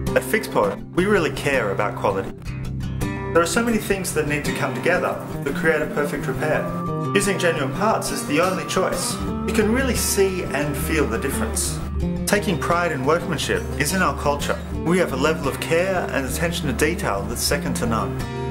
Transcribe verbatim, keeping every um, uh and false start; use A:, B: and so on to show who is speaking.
A: At Fixpod, we really care about quality. There are so many things that need to come together to create a perfect repair. Using genuine parts is the only choice. You can really see and feel the difference. Taking pride in workmanship is in our culture. We have a level of care and attention to detail that's second to none.